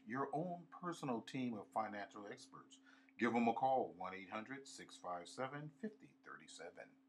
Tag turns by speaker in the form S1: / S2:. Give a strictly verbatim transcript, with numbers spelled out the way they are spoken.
S1: your own personal team of financial experts. Give them a call, one eight hundred, six five seven, five oh three seven.